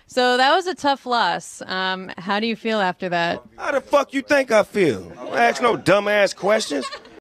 So that was a tough loss. How do you feel after that? How the fuck you think I feel? Don't ask no dumbass questions.